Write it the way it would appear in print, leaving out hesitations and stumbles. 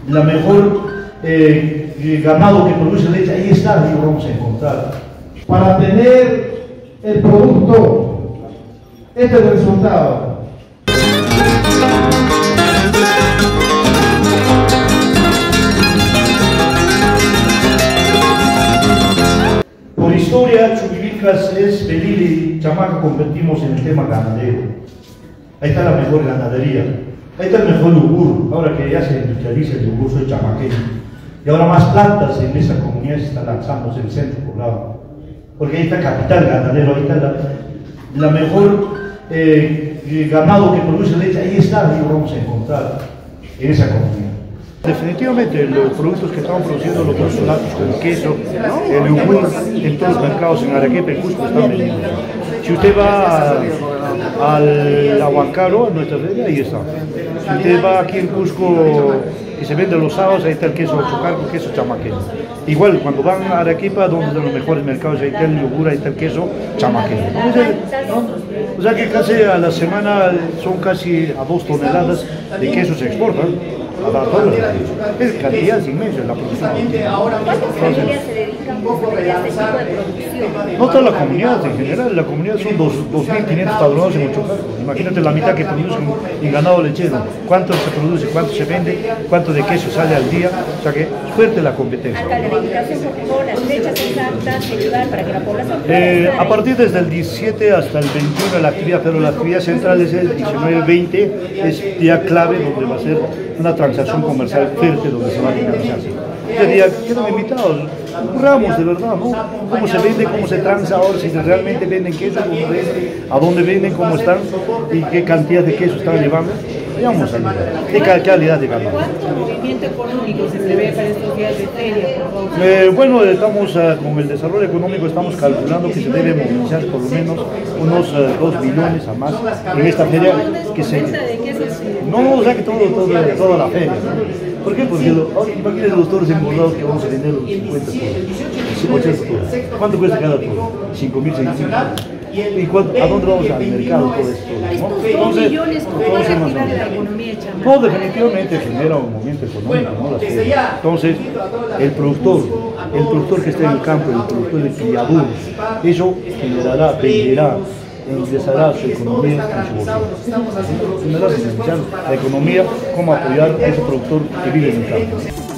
la mejor ganado que produce leche, ahí está, ahí lo vamos a encontrar. Para tener el producto, este es el resultado. Por historia, Chuquibicas es Pelili y Chamaca competimos en el tema ganadero. Ahí está la mejor ganadería, ahí está el mejor yogur, ahora que ya se industrializa el yogur, soy chamaqueño. Y ahora más plantas en esa comunidad se están lanzando en el centro poblado. Porque ahí está capital ganadero, ahí está la mejor ganado que produce leche, ahí está, ahí lo vamos a encontrar en esa comunidad. Definitivamente los productos que estamos produciendo, los productos lácteos, el queso, el yogur, en todos los mercados en Arequipa y Cusco están vendiendo. Si usted va al Huancayo, a nuestra feria, ahí está. Si usted va aquí en Cusco, que se vende los sábados, ahí está el queso chocarco, queso chamaqueño. Igual, cuando van a Arequipa, donde están los mejores mercados, ahí está el yogur, ahí está el queso chamaqueño. O sea que casi a la semana son casi a 2 toneladas de queso se exportan. Es cantidad inmensa la producción. ¿Cuántas familias se dedican a este tipo de producción? No toda la comunidad en general, la comunidad son 2.500 padronados en Ochocarco. Imagínate la mitad que producen en ganado lechero. ¿Cuánto se produce? ¿Cuánto se vende? ¿Cuánto de queso sale al día? O sea que es fuerte la competencia. Acá la dedicación, por favor, las fechas exactas, ayudar para que la población pueda a partir desde el 17 hasta el 21 la actividad, pero la actividad central es el 19-20, es día clave donde va a ser una transacción comercial fuerte donde se va a financiar. Este día quedan invitados, curramos de verdad, ¿no? Cómo se vende, cómo se transa ahora, si realmente venden queso, cómo venden, a dónde venden, cómo están y qué cantidad de queso están llevando. Y vamos a ver, qué calidad de ganado. ¿Cuánto movimiento económico se prevé para estos días de feria, por favor? Bueno, estamos con el desarrollo económico, estamos calculando que se debe movilizar por lo menos unos 2 millones a más en esta feria. Que se... No, o sea que toda la feria, ¿no? ¿Por qué? Porque imagínense los toros engordados que vamos a vender los 50 toros, 80 toros. ¿Cuánto cuesta cada toro? 5.600. ¿Y a dónde vamos al mercado todo esto? ¿no? Estos 2 millones, ¿cómo van a activar la economía chamaca? No, definitivamente genera un movimiento económico, ¿no? Entonces, el productor que está en el campo, el productor de criaduros, eso generará, venderá, ingresará a su economía en su bolsillo. La economía, cómo apoyar a ese productor que vive en el campo.